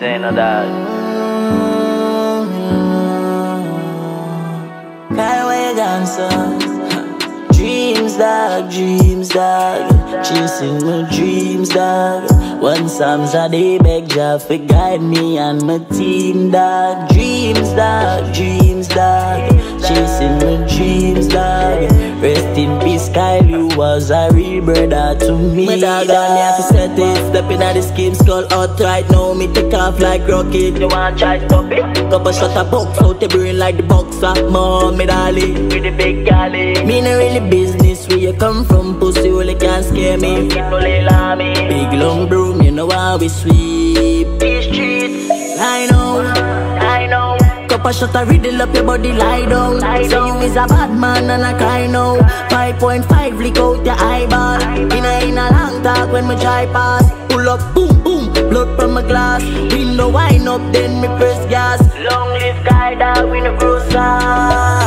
say no dog. Kyle, where you gone, son? Dreams, dog, chasing my dreams, dog. One Psalms a day beg Jah for guide me and my team, dog. Dreams, dog, chasing my dreams, dog. Rest in peace, Kyle, you was a real brother to me. My dog on me have to set it, stepping at the scheme, skull out right now. Me take off like rocket. You want try stop it? Couple shot a box out the brain like the boxer. Mom, me dolly with the big galley. Me no really business where you come from, pussy only can't scare me. Big long broom, you know how we sweep these streets. I know. Couple shot a riddle up your body, lie down. So you is a bad man and I cry now. 5.5 lick out your eyeball. In a long talk when me try pass. Pull up, boom, boom, blood from my glass. Window wind up, then me press gas. Long live guy, dog, we no grow sauce.